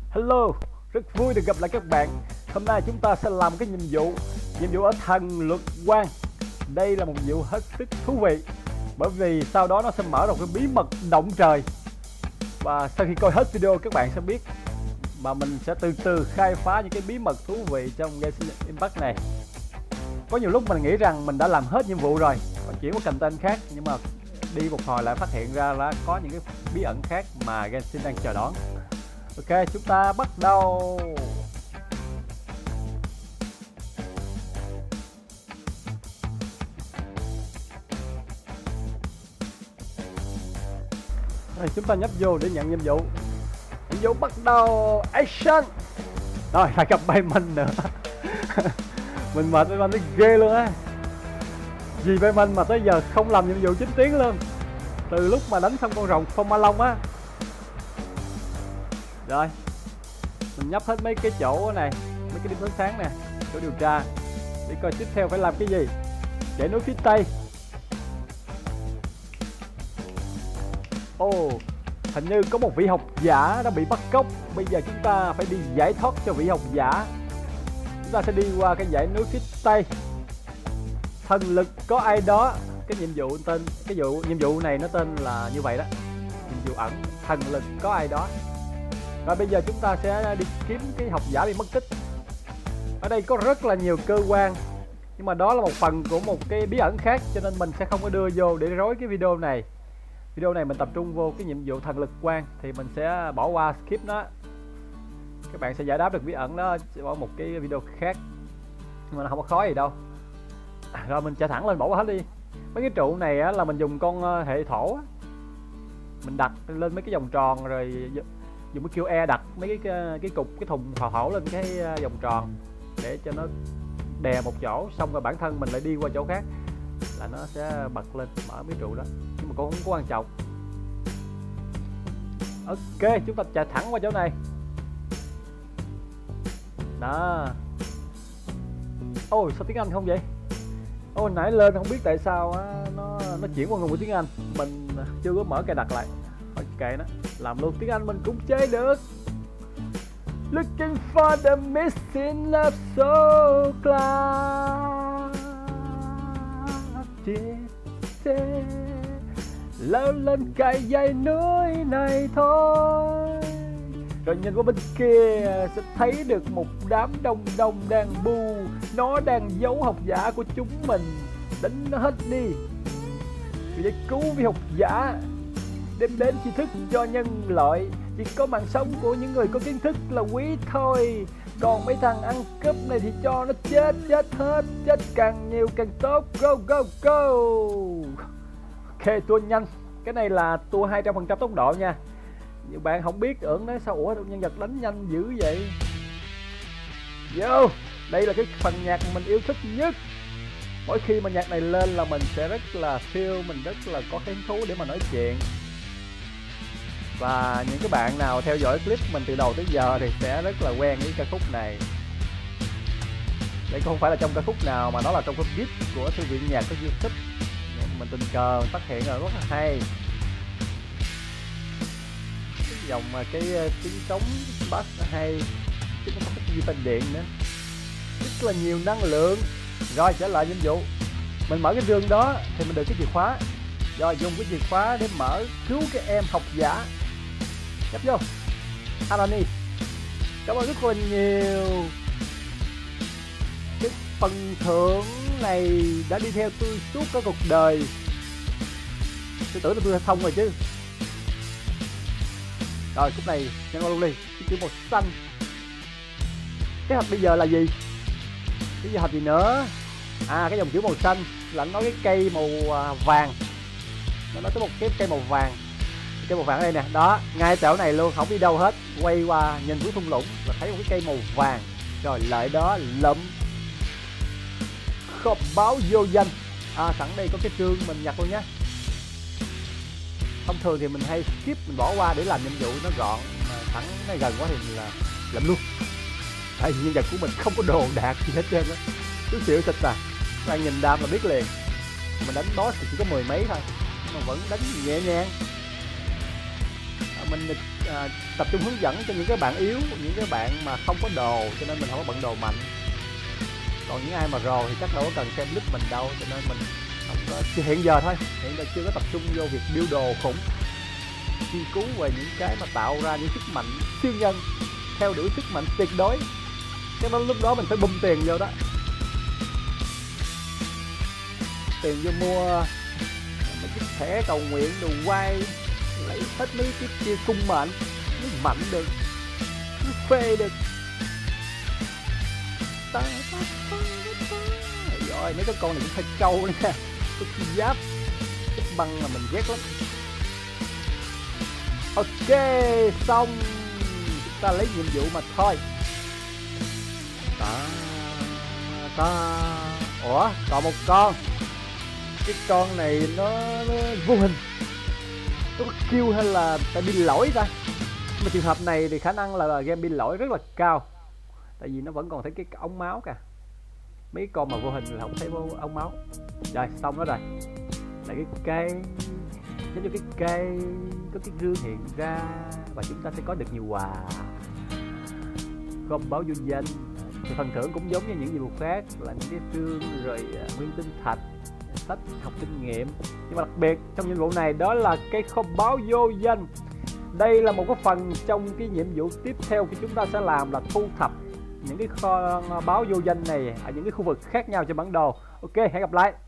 Hello, rất vui được gặp lại các bạn. Hôm nay chúng ta sẽ làm cái nhiệm vụ ở thần luật quan. Đây là một nhiệm vụ hết sức thú vị, bởi vì sau đó nó sẽ mở ra một cái bí mật động trời. Và sau khi coi hết video các bạn sẽ biết, mà mình sẽ từ từ khai phá những cái bí mật thú vị trong Genshin Impact này. Có nhiều lúc mình nghĩ rằng mình đã làm hết nhiệm vụ rồi, còn chuyển qua content khác, nhưng mà đi một hồi lại phát hiện ra là có những cái bí ẩn khác mà Genshin đang chờ đón. Ok, chúng ta bắt đầu. Rồi, chúng ta nhấp vô để nhận nhiệm vụ. Nhiệm vụ bắt đầu. Action. Rồi, lại gặp Bayman nữa. Mình mệt Bayman tới ghê luôn á. Vì Bayman mà tới giờ không làm nhiệm vụ chính tiến luôn. Từ lúc mà đánh xong con rồng Phong Ma Long á. Rồi, mình nhấp hết mấy cái chỗ này, mấy cái điểm sáng sáng nè, chỗ điều tra, để coi tiếp theo phải làm cái gì. Dãy núi phía tây. Ồ, hình như có một vị học giả đã bị bắt cóc. Bây giờ chúng ta phải đi giải thoát cho vị học giả. Chúng ta sẽ đi qua cái dãy núi phía tây. Thần lực có ai đó. Cái nhiệm vụ tên, nhiệm vụ này nó tên là như vậy đó. Nhiệm vụ ẩn, thần lực có ai đó. Rồi bây giờ chúng ta sẽ đi kiếm cái học giả bị mất tích. Ở đây có rất là nhiều cơ quan, nhưng mà đó là một phần của một cái bí ẩn khác, cho nên mình sẽ không có đưa vô để rối cái video này. Video này mình tập trung vô cái nhiệm vụ thần lực quan, thì mình sẽ bỏ qua skip nó. Các bạn sẽ giải đáp được bí ẩn đó ở một cái video khác, nhưng mà nó không có khó gì đâu. Rồi mình chạy thẳng lên, bỏ qua hết đi. Mấy cái trụ này á, là mình dùng con hệ thổ á. Mình đặt lên mấy cái vòng tròn, rồi dùng cái QE đặt mấy cái cục, cái thùng hổ lên cái vòng tròn để cho nó đè một chỗ, xong rồi bản thân mình lại đi qua chỗ khác là nó sẽ bật lên mở mấy trụ đó, nhưng mà cũng không có quan trọng. Ok, chúng ta chạy thẳng qua chỗ này đó. Ôi, sao tiếng Anh không vậy? Ôi, nãy lên không biết tại sao á, nó chuyển qua ngôn ngữ tiếng Anh, mình chưa có mở cài đặt lại. Thôi kệ nó, làm luôn tiếng Anh mình cũng chơi được. Looking for the missing love so cloud. Leo lên cây dãy núi này thôi, rồi nhìn qua bên kia sẽ thấy được một đám đông đông đang bu. Nó đang giấu học giả của chúng mình. Đánh nó hết đi, để cứu vị học giả, đem đến tri thức cho nhân loại. Chỉ có mạng sống của những người có kiến thức là quý thôi. Còn mấy thằng ăn cướp này thì cho nó chết hết. Chết càng nhiều càng tốt. Go go go. Ok, tua nhanh. Cái này là tua 200% tốc độ nha. Nhiều bạn không biết, tưởng nói sao ủa nhân vật đánh nhanh dữ vậy. Vô, đây là cái phần nhạc mình yêu thích nhất. Mỗi khi mà nhạc này lên là mình sẽ rất là feel, mình rất là có hứng thú để mà nói chuyện. Và những cái bạn nào theo dõi clip mình từ đầu tới giờ thì sẽ rất là quen với ca khúc này. Đây không phải là trong ca khúc nào, mà nó là trong cái beat của thư viện nhạc của YouTube. Mình tình cờ phát hiện là rất là hay. Cái dòng mà cái tiếng trống bass nó hay, chứ nó có cái gì tên điện nữa, rất là nhiều năng lượng. Rồi trở lại nhiệm vụ, mình mở cái rương đó thì mình được cái chìa khóa. Rồi dùng cái chìa khóa để mở cứu cái em học giả. Nhấp vô Arani, cảm ơn rất là nhiều. Cái phần thưởng này đã đi theo tôi suốt cả cuộc đời. Tôi tưởng là tôi đã thông rồi chứ. Rồi khúc này nhân luôn đi. Cái chữ màu xanh. Kế hoạch bây giờ là gì? Cái kế hoạch gì nữa? À, cái dòng chữ màu xanh là nói cái cây màu vàng. Nó nói tới một cái cây màu vàng. Cây màu vàng ở đây nè, đó, ngay chỗ này luôn, không đi đâu hết. Quay qua nhìn xuống thung lũng là thấy một cái cây màu vàng. Rồi lại đó lụm kho báu vô danh. À, sẵn đây có cái chương mình nhặt luôn nhé. Thông thường thì mình hay skip, mình bỏ qua để làm nhiệm vụ nó gọn, mà sẵn này gần quá thì mình là làm luôn. Tại vì nhân vật của mình không có đồ đạc gì hết trơn á, cứ xỉu xịt à. Các bạn nhìn đam là biết liền. Mình đánh boss thì chỉ có 10 mấy thôi, mà vẫn đánh nhẹ nhàng. Mình tập trung hướng dẫn cho những cái bạn yếu, những cái bạn mà không có đồ, cho nên mình không có bận đồ mạnh. Còn những ai mà rồ thì chắc đâu có cần xem clip mình đâu, cho nên mình không có, hiện giờ thôi, hiện giờ chưa có tập trung vô việc build đồ khủng, nghiên cứu về những cái mà tạo ra những sức mạnh siêu nhân, theo đuổi sức mạnh tuyệt đối. Cái đó lúc đó mình phải bung tiền vô đó, tiền vô mua mấy cái thẻ cầu nguyện đồ quay, lấy hết mấy cái kia cung mệnh mới mạnh được, mới phê được. Rồi mấy cái con này cũng hơi trâu nữa nha, cái giáp băng là mình ghét lắm. Ok, xong, chúng ta lấy nhiệm vụ mà thôi. Ủa, còn một con. Cái con này nó vô hình, nó có kill hay là tại pin lỗi ta? Mà trường hợp này thì khả năng là game pin lỗi rất là cao, tại vì nó vẫn còn thấy cái ống máu kìa. Mấy con mà vô hình là không thấy ống máu. Rồi, xong đó rồi. Lại cái cây, giống như cái cây có cái gương hiện ra và chúng ta sẽ có được nhiều quà, gom báo vô danh. Thì phần thưởng cũng giống như những nhiệm vụ khác là những cái xương rồi nguyên tinh thạch, sách học kinh nghiệm. Nhưng mà đặc biệt trong nhiệm vụ này đó là cái kho báo vô danh. Đây là một cái phần trong cái nhiệm vụ tiếp theo của chúng ta sẽ làm là thu thập những cái kho báo vô danh này ở những cái khu vực khác nhau trên bản đồ. Ok, hẹn gặp lại.